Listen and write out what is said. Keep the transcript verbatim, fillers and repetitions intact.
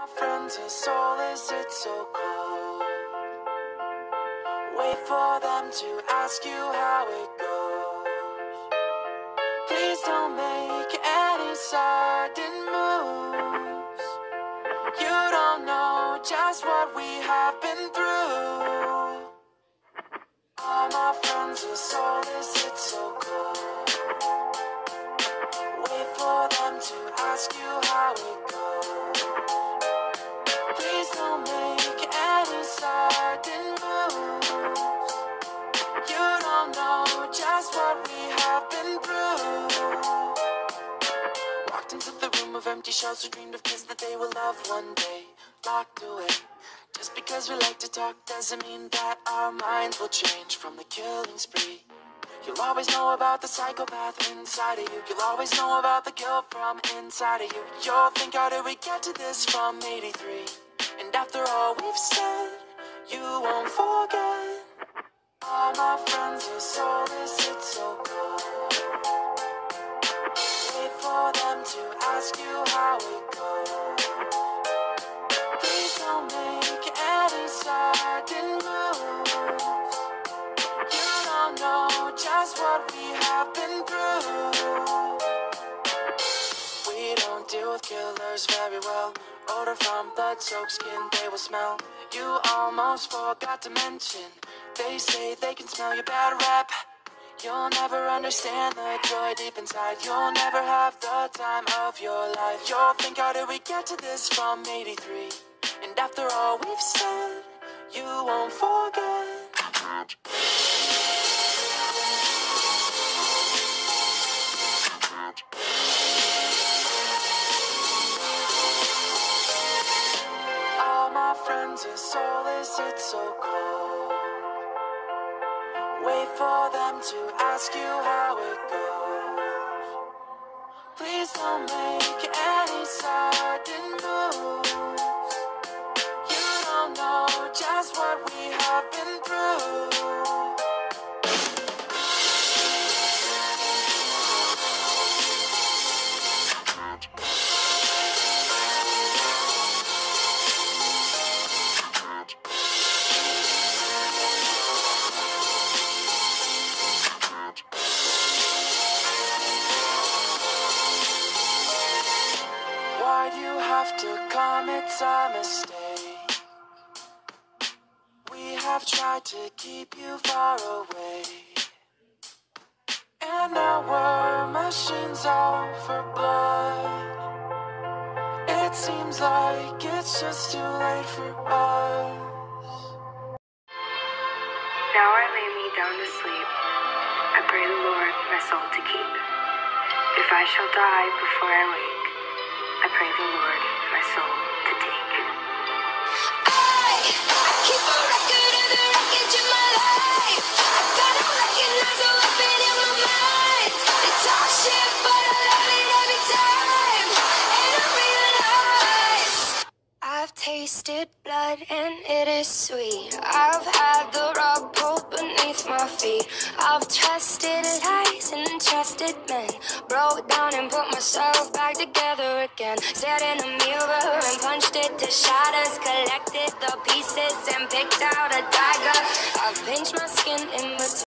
My friends are soulless, it's so cold. Wait for them to ask you how it goes. Please don't make any sudden moves. You don't know just what we have been through. All my friends are soulless, it's so cold. Wait for them to ask you how it goes. Please don't make any sudden moves. You don't know just what we have been through. Walked into the room of empty shells who dreamed of kids that they will love one day. Locked away. Just because we like to talk doesn't mean that our minds will change from the killing spree. You'll always know about the psychopath inside of you. You'll always know about the guilt from inside of you. You'll think, how did we get to this from eighty-three? And after all we've said, you won't forget. All my friends are soulless, it's so cold. Wait for them to ask you how it goes. Please don't make any sudden moves. You don't know just what we have been through. We don't deal with killers very well. Odor from blood-soaked skin, they will smell. You almost forgot to mention, they say they can smell your bad rep. You'll never understand the joy deep inside. You'll never have the time of your life. You'll think, how did we get to this from eighty-three? And after all we've said, you won't forget. All my friends are soulless, it's so cold. Wait for them to ask you how it goes. Please don't make any sudden moves. You don't know just what we have been through. Why'd you have to come? It's a mistake. We have tried to keep you far away, and now we're machines all for blood. It seems like it's just too late for us. Now I lay me down to sleep. I pray the Lord my soul to keep. If I shall die before I wake, I pray the Lord my soul to take. I, I keep a record of the wreckage of my life. I gotta recognize the weapon in my mind. They talk shit, but I love it every time. And I realize I've tasted blood and it is sweet. I've had the rug pulled beneath my feet. I've trusted lies and trusted men. Broke down and put myself back together again. Stared in the mirror and punched it to shatters. Collected the pieces and picked out a dagger. I've pinched my skin in between.